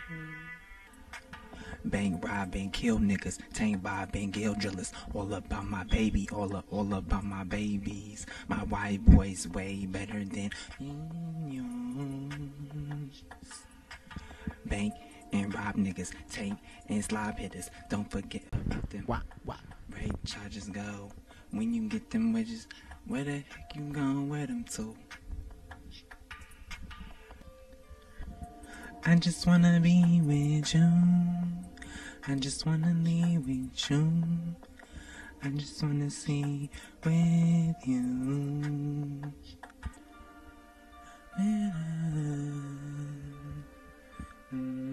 Bang, rob, and kill niggas. Tank, bob, and gill drillers. All about my baby, all about my babies. My white boys way better than yours. Bang and rob niggas. Tank and slob hitters. Don't forget about them. What? Rape charges go. When you get them wedges, where the heck you gon' wear them to? I just wanna be with you. I just wanna leave with you. I just wanna see with you. Mm-hmm.